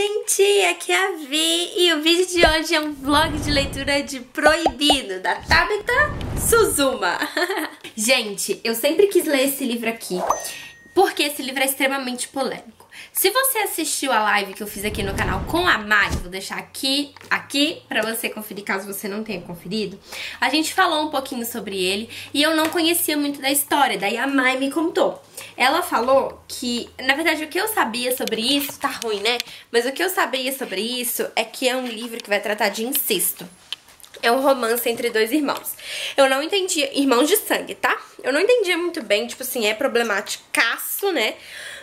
gente, aqui é a Vi e o vídeo de hoje é um vlog de leitura de Proibido, da Tabitha Suzuma. Gente, eu sempre quis ler esse livro aqui, porque esse livro é extremamente polêmico. Se você assistiu a live que eu fiz aqui no canal com a Mai, vou deixar aqui pra você conferir, caso você não tenha conferido. A gente falou um pouquinho sobre ele e eu não conhecia muito da história, daí a Mai me contou. Ela falou que, na verdade, o que eu sabia sobre isso, tá ruim, né? Mas o que eu sabia sobre isso é que é um livro que vai tratar de incesto. É um romance entre dois irmãos. Eu não entendia, irmãos de sangue, tá? Eu não entendia muito bem, tipo assim, é problematicaço, né?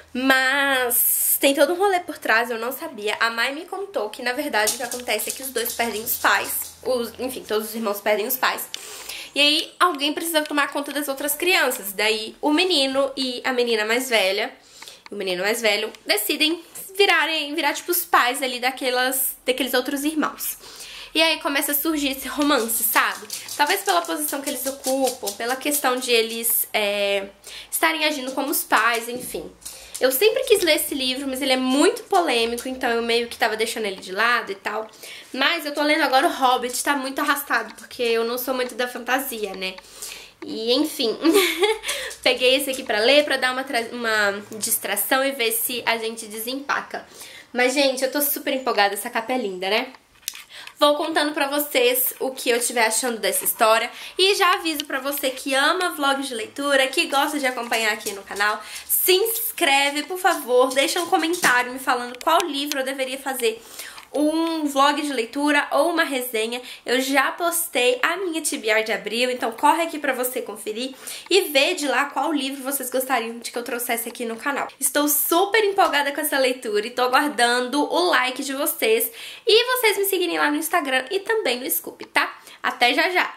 Mas tem todo um rolê por trás, eu não sabia. A Mai me contou que, na verdade, o que acontece é que os dois perdem os pais. Enfim, todos os irmãos perdem os pais. E aí, alguém precisa tomar conta das outras crianças. Daí, o menino e a menina mais velha, o menino mais velho, decidem virar tipo, os pais ali daqueles outros irmãos. E aí começa a surgir esse romance, sabe? Talvez pela posição que eles ocupam, pela questão de eles estarem agindo como os pais, enfim. Eu sempre quis ler esse livro, mas ele é muito polêmico, então eu meio que tava deixando ele de lado e tal. Mas eu tô lendo agora o Hobbit, tá muito arrastado, porque eu não sou muito da fantasia, né? E enfim, peguei esse aqui pra ler, pra dar uma distração e ver se a gente desempaca. Mas, gente, eu tô super empolgada, essa capa é linda, né? Vou contando pra vocês o que eu estiver achando dessa história. E já aviso pra você que ama vlogs de leitura, que gosta de acompanhar aqui no canal, se inscreve, por favor, deixa um comentário me falando qual livro eu deveria fazer um vlog de leitura ou uma resenha. Eu já postei a minha TBR de abril, então corre aqui pra você conferir e ver de lá qual livro vocês gostariam de que eu trouxesse aqui no canal. Estou super empolgada com essa leitura e tô aguardando o like de vocês e vocês me seguirem lá no Instagram e também no Scoop, tá? Até já já!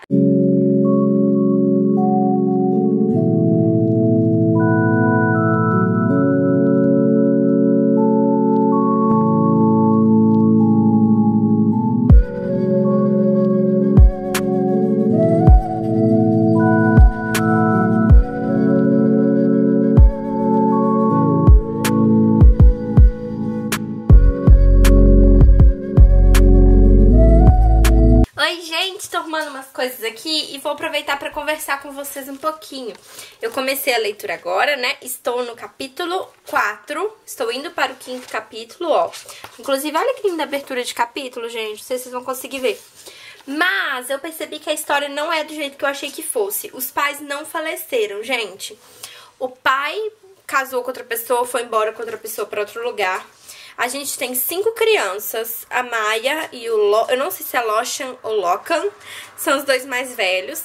Oi, gente, tô arrumando umas coisas aqui e vou aproveitar pra conversar com vocês um pouquinho. Eu comecei a leitura agora, né? Estou no capítulo 4, estou indo para o 5º capítulo, ó. Inclusive, olha que linda abertura de capítulo, gente, não sei se vocês vão conseguir ver. Mas eu percebi que a história não é do jeito que eu achei que fosse. Os pais não faleceram, gente. O pai casou com outra pessoa, foi embora com outra pessoa pra outro lugar. A gente tem 5 crianças, a Maia e o eu não sei se é Lochan ou Locan, são os dois mais velhos.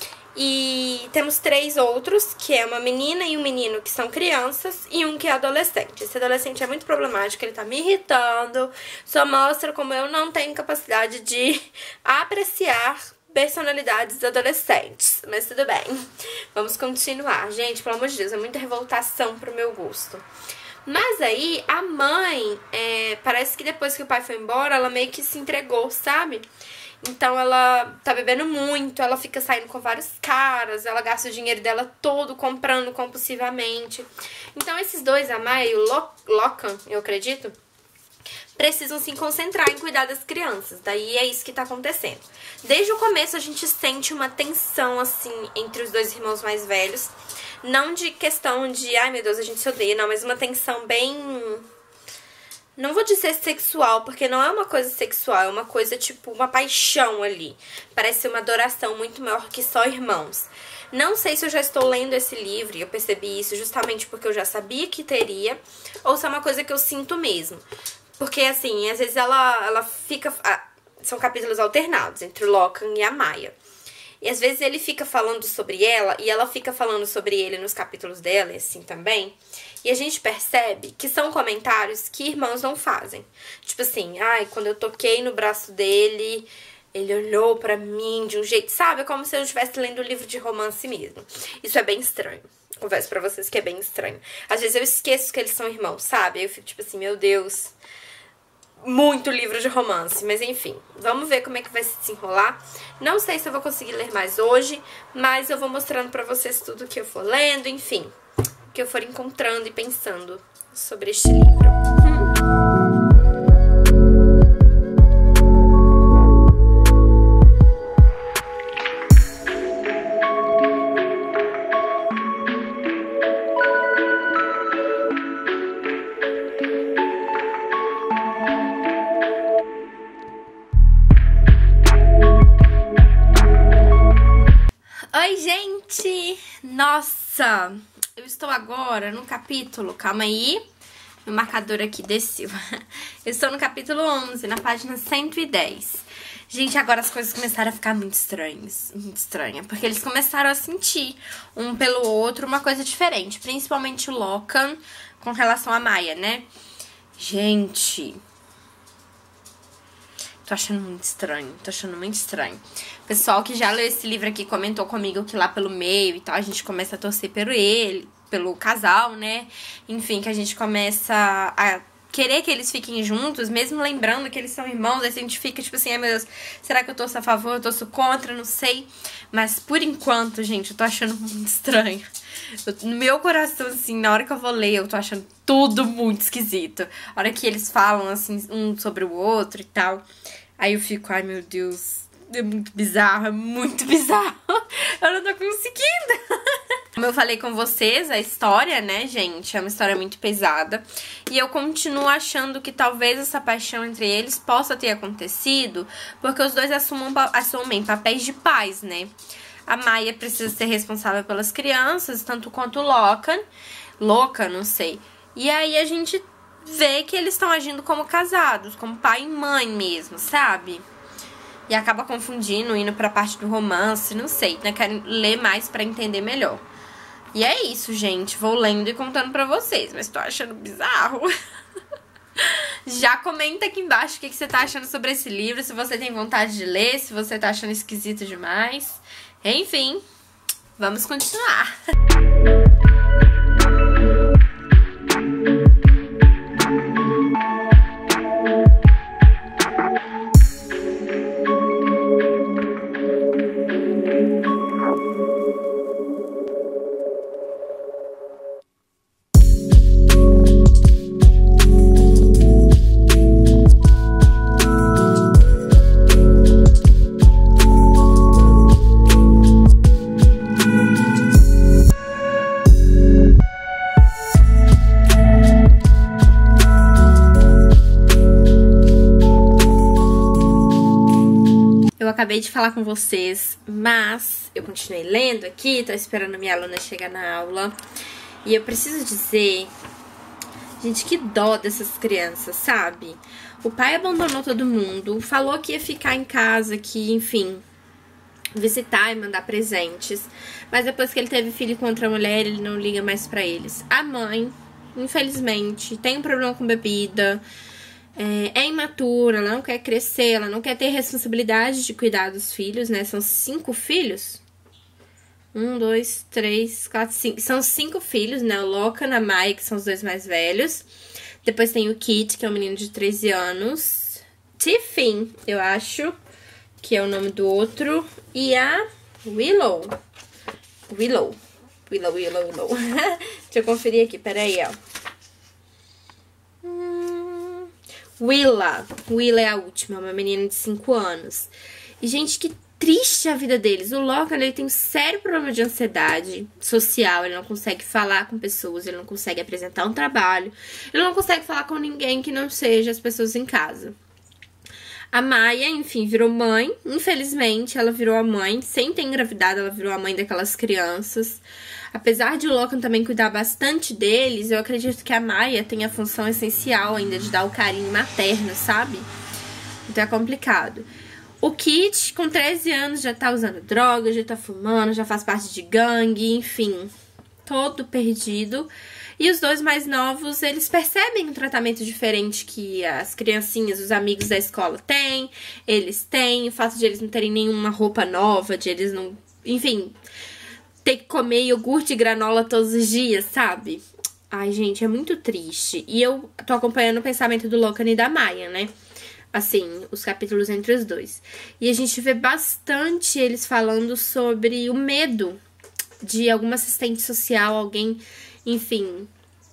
E temos 3 outros, que é uma menina e um menino que são crianças e um que é adolescente. Esse adolescente é muito problemático, ele tá me irritando, só mostra como eu não tenho capacidade de apreciar personalidades adolescentes. Mas tudo bem, vamos continuar. Gente, pelo amor de Deus, é muita revoltação pro meu gosto. Mas aí, a mãe, parece que depois que o pai foi embora, ela meio que se entregou, sabe? Então ela tá bebendo muito, ela fica saindo com vários caras, ela gasta o dinheiro dela todo comprando compulsivamente. Então esses dois, a Maia e o Locan, eu acredito, precisam se concentrar em cuidar das crianças. Daí é isso que tá acontecendo. Desde o começo a gente sente uma tensão, assim, entre os dois irmãos mais velhos. Não de questão de, ai meu Deus, a gente se odeia, não, mas uma tensão bem... Não vou dizer sexual, porque não é uma coisa sexual, é uma coisa tipo uma paixão ali. Parece uma adoração muito maior que só irmãos. Não sei se eu já estou lendo esse livro e eu percebi isso justamente porque eu já sabia que teria, ou se é uma coisa que eu sinto mesmo. Porque, assim, às vezes ela fica... São capítulos alternados entre o Locan e a Maia. E às vezes ele fica falando sobre ela e ela fica falando sobre ele nos capítulos dela e assim também. E a gente percebe que são comentários que irmãos não fazem. Tipo assim, ai, quando eu toquei no braço dele, ele olhou pra mim de um jeito, sabe? Como se eu estivesse lendo um livro de romance mesmo. Isso é bem estranho. Confesso pra vocês que é bem estranho. Às vezes eu esqueço que eles são irmãos, sabe? Aí eu fico tipo assim, meu Deus... Muito livro de romance, mas enfim, vamos ver como é que vai se desenrolar. Não sei se eu vou conseguir ler mais hoje, mas eu vou mostrando pra vocês tudo que eu for lendo, enfim, que eu for encontrando e pensando sobre este livro. Nossa, eu estou agora no capítulo, calma aí, meu marcador aqui desceu. Eu estou no capítulo 11, na página 110. Gente, agora as coisas começaram a ficar muito estranhas, porque eles começaram a sentir um pelo outro uma coisa diferente, principalmente o Locan com relação a Maya, né? Gente, tô achando muito estranho, O pessoal que já leu esse livro aqui comentou comigo que lá pelo meio e tal, a gente começa a torcer pelo casal, né? Enfim, que a gente começa a querer que eles fiquem juntos, mesmo lembrando que eles são irmãos. Aí a gente fica tipo assim, ai meu Deus, será que eu torço a favor, eu torço contra, não sei. Mas por enquanto, gente, eu tô achando muito estranho. No meu coração, assim, na hora que eu vou ler, eu tô achando tudo muito esquisito. A hora que eles falam, assim, um sobre o outro e tal, aí eu fico, ai meu Deus, é muito bizarro, Eu não tô conseguindo. Como eu falei com vocês, a história, né, gente, é uma história muito pesada. E eu continuo achando que talvez essa paixão entre eles possa ter acontecido porque os dois assumem papéis de pais, né? A Maya precisa ser responsável pelas crianças, tanto quanto o Locan, não sei. E aí a gente vê que eles estão agindo como casados, como pai e mãe mesmo, sabe? E acaba confundindo, indo pra parte do romance, não sei, né? Quero ler mais pra entender melhor. E é isso, gente. Vou lendo e contando pra vocês, mas tô achando bizarro. Já comenta aqui embaixo o que você tá achando sobre esse livro, se você tem vontade de ler, se você tá achando esquisito demais. Enfim, vamos continuar. Acabei de falar com vocês, mas eu continuei lendo aqui, tô esperando minha aluna chegar na aula. E eu preciso dizer, gente, que dó dessas crianças, sabe? O pai abandonou todo mundo, falou que ia ficar em casa, que, enfim, visitar e mandar presentes. Mas depois que ele teve filho com outra mulher, ele não liga mais pra eles. A mãe, infelizmente, tem um problema com bebida, é imatura, ela não quer crescer, ela não quer ter responsabilidade de cuidar dos filhos, né? São 5 filhos? 1, 2, 3, 4, 5. São 5 filhos, né? O Locan, a Maya, que são os 2 mais velhos. Depois tem o Kit, que é um menino de 13 anos. Tiffin, eu acho, que é o nome do outro. E a Willow. Willow. Deixa eu conferir aqui, peraí, ó. Willa é a última, uma menina de 5 anos. E, gente, que triste a vida deles. O Locan, ele tem um sério problema de ansiedade social. Ele não consegue falar com pessoas, ele não consegue apresentar um trabalho. Ele não consegue falar com ninguém que não seja as pessoas em casa. A Maya, enfim, virou mãe. Infelizmente, ela virou a mãe. Sem ter engravidado, ela virou a mãe daquelas crianças. Apesar de o Locan também cuidar bastante deles, eu acredito que a Maya tem a função essencial ainda de dar o carinho materno, sabe? Então é complicado. O Kit, com 13 anos, já tá usando droga, já tá fumando, já faz parte de gangue, enfim, todo perdido. E os 2 mais novos, eles percebem um tratamento diferente que as criancinhas, os amigos da escola têm, eles têm, o fato de eles não terem nenhuma roupa nova, de eles não... Enfim, ter que comer iogurte e granola todos os dias, sabe? Ai, gente, é muito triste. E eu tô acompanhando o pensamento do Locan e da Maya, né? Assim, os capítulos entre os 2. E a gente vê bastante eles falando sobre o medo de alguma assistente social, alguém, enfim,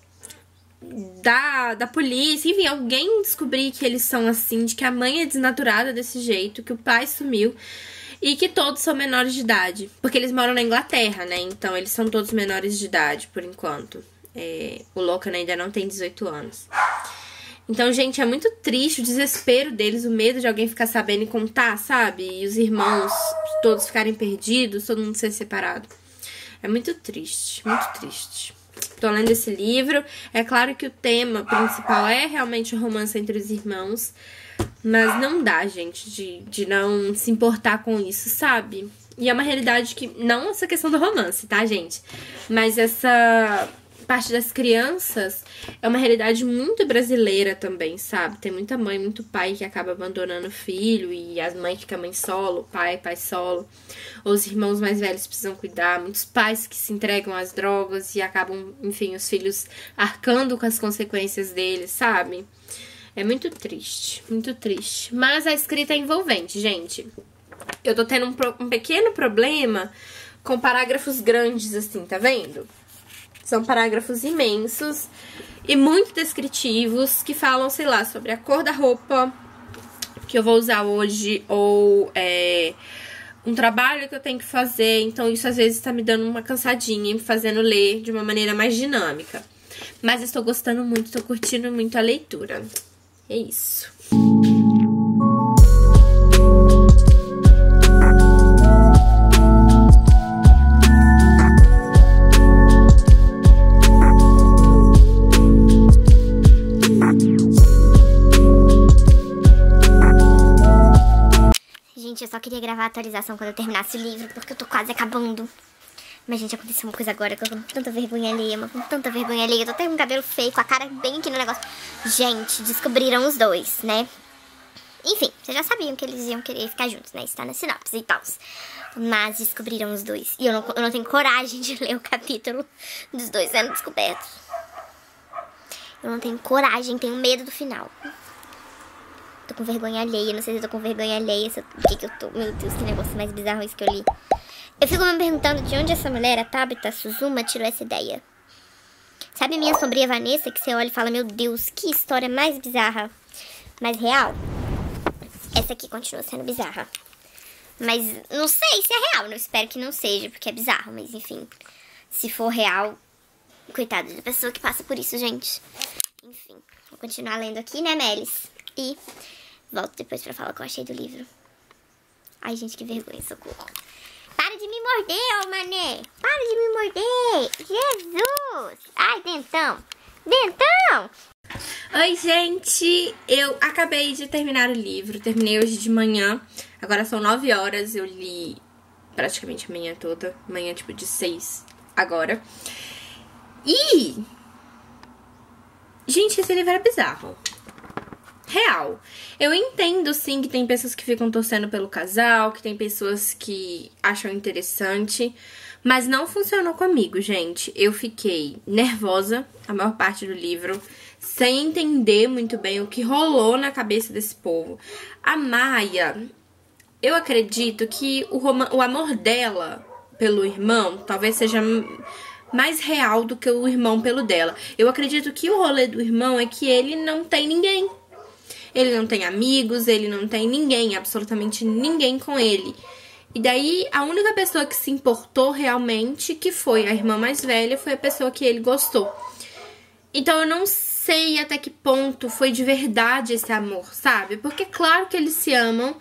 da polícia, enfim, alguém descobrir que eles são assim, de que a mãe é desnaturada desse jeito, que o pai sumiu e que todos são menores de idade. Porque eles moram na Inglaterra, né? Então eles são todos menores de idade, por enquanto. O Locan ainda não tem 18 anos. Então, gente, é muito triste o desespero deles, o medo de alguém ficar sabendo e contar, sabe? E os irmãos todos ficarem perdidos, todo mundo ser separado. É muito triste, muito triste. Tô lendo esse livro. É claro que o tema principal é realmente o romance entre os irmãos. Mas não dá, gente, de não se importar com isso, sabe? E é uma realidade que... Não essa questão do romance, tá, gente? Mas essa parte das crianças é uma realidade muito brasileira também, sabe? Tem muita mãe, muito pai que acaba abandonando o filho. E as mães ficam mãe solo, pai solo. Ou os irmãos mais velhos precisam cuidar. Muitos pais que se entregam às drogas e acabam, enfim, os filhos arcando com as consequências deles, sabe? É muito triste, muito triste. Mas a escrita é envolvente, gente. Eu tô tendo um pequeno problema com parágrafos grandes, assim, tá vendo? São parágrafos imensos e muito descritivos que falam, sei lá, sobre a cor da roupa que eu vou usar hoje ou um trabalho que eu tenho que fazer. Então isso às vezes tá me dando uma cansadinha e me fazendo ler de uma maneira mais dinâmica. Mas estou gostando muito, tô curtindo muito a leitura. É isso. Gente, eu só queria gravar a atualização quando eu terminasse o livro, porque eu tô quase acabando. Mas, gente, aconteceu uma coisa agora que eu tô com tanta vergonha alheia, mas com tanta vergonha alheia. Eu tô até com o cabelo feio, com a cara bem aqui no negócio. Gente, descobriram os dois, né? Enfim, vocês já sabiam que eles iam querer ficar juntos, né? Isso tá na sinopse e tal. Mas descobriram os dois. E eu não tenho coragem de ler o capítulo dos dois sendo descobertos. Eu não tenho coragem, tenho medo do final. Tô com vergonha alheia, não sei se eu tô com vergonha alheia, o que eu tô... Meu Deus, que negócio mais bizarro isso que eu li. Eu fico me perguntando de onde essa mulher, a Tabitha Suzuma, tirou essa ideia. Sabe a minha sombria Vanessa, que você olha e fala, meu Deus, que história mais bizarra, mais real? Essa aqui continua sendo bizarra. Mas não sei se é real, eu espero que não seja, porque é bizarro, mas enfim. Se for real, coitada da pessoa que passa por isso, gente. Enfim, vou continuar lendo aqui, né, Melis? E volto depois pra falar o que eu achei do livro. Ai, gente, que vergonha, socorro. Para de me morder, ô mané. Para de me morder. Jesus. Ai, dentão. Dentão. Oi, gente. Eu acabei de terminar o livro. Terminei hoje de manhã. Agora são 9 horas. Eu li praticamente a manhã toda. Manhã, tipo, de 6 agora. E... gente, esse livro é bizarro. Real. Eu entendo, sim, que tem pessoas que ficam torcendo pelo casal, que tem pessoas que acham interessante, mas não funcionou comigo, gente. Eu fiquei nervosa a maior parte do livro, sem entender muito bem o que rolou na cabeça desse povo. A Maia, eu acredito que o amor dela pelo irmão talvez seja mais real do que o irmão pelo dela. Eu acredito que o rolê do irmão é que ele não tem ninguém. Ele não tem amigos, ele não tem ninguém, absolutamente ninguém com ele. E daí, a única pessoa que se importou realmente, que foi a irmã mais velha, foi a pessoa que ele gostou. Então, eu não sei até que ponto foi de verdade esse amor, sabe? Porque, claro que eles se amam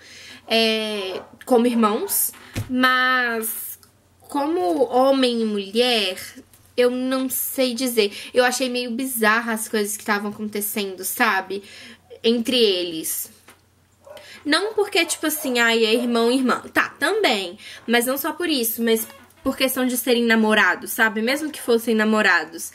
como irmãos, mas como homem e mulher, eu não sei dizer. Eu achei meio bizarra as coisas que estavam acontecendo, sabe? Entre eles. Não porque, tipo assim, ai, é irmão e irmã. Tá, também. Mas não só por isso, mas por questão de serem namorados, sabe? Mesmo que fossem namorados.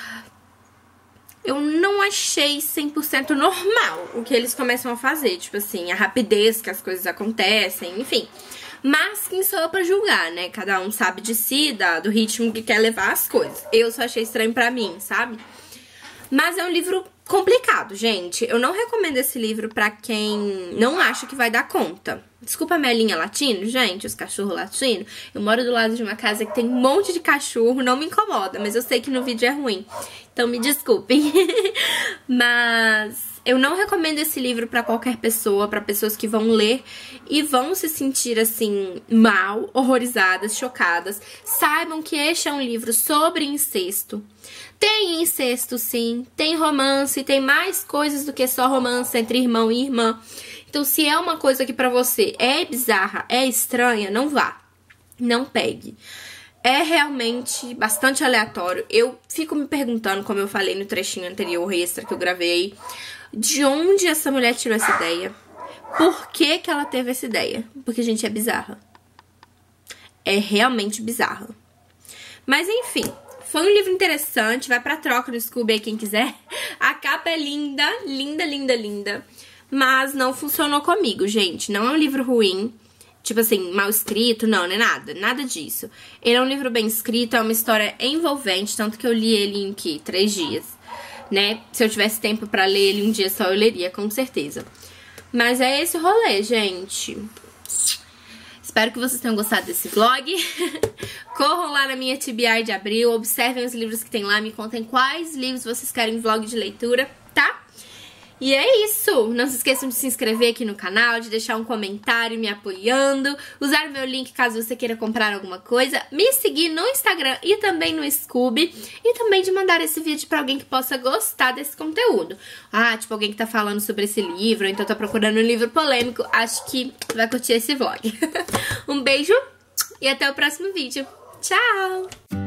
Eu não achei 100% normal o que eles começam a fazer. Tipo assim, a rapidez que as coisas acontecem, enfim. Mas quem sou eu pra julgar, né? Cada um sabe de si, do ritmo que quer levar as coisas. Eu só achei estranho pra mim, sabe? Mas é um livro complicado, gente. Eu não recomendo esse livro pra quem não acha que vai dar conta. Desculpa a minha linha latino, gente, os cachorros latinos. Eu moro do lado de uma casa que tem um monte de cachorro, não me incomoda, mas eu sei que no vídeo é ruim. Então me desculpem. Mas eu não recomendo esse livro pra qualquer pessoa, pra pessoas que vão ler e vão se sentir, assim, mal, horrorizadas, chocadas. Saibam que este é um livro sobre incesto. Tem incesto, sim, tem romance, tem mais coisas do que só romance entre irmão e irmã. Então, se é uma coisa que pra você é bizarra, é estranha, não vá. Não pegue. é realmente bastante aleatório. Eu fico me perguntando, como eu falei no trechinho anterior extra que eu gravei, de onde essa mulher tirou essa ideia? Por que que ela teve essa ideia? Porque, gente, é bizarra. É realmente bizarro. Mas, enfim, foi um livro interessante. Vai pra troca no Scooby aí, quem quiser. A capa é linda, linda, linda, linda. Mas não funcionou comigo, gente. Não é um livro ruim. Tipo assim, mal escrito, não é nada. Nada disso. Ele é um livro bem escrito, é uma história envolvente. Tanto que eu li ele em, 3 dias, né? Se eu tivesse tempo pra ler ele um dia só, eu leria, com certeza. Mas é esse o rolê, gente. Espero que vocês tenham gostado desse vlog. Corram lá na minha TBR de abril, observem os livros que tem lá, me contem quais livros vocês querem vlog de leitura, tá? E é isso. Não se esqueçam de se inscrever aqui no canal, de deixar um comentário me apoiando, usar o meu link caso você queira comprar alguma coisa, me seguir no Instagram e também no Scooby, e também de mandar esse vídeo pra alguém que possa gostar desse conteúdo. Ah, tipo alguém que tá falando sobre esse livro, ou então tá procurando um livro polêmico, acho que vai curtir esse vlog. Um beijo e até o próximo vídeo. Tchau!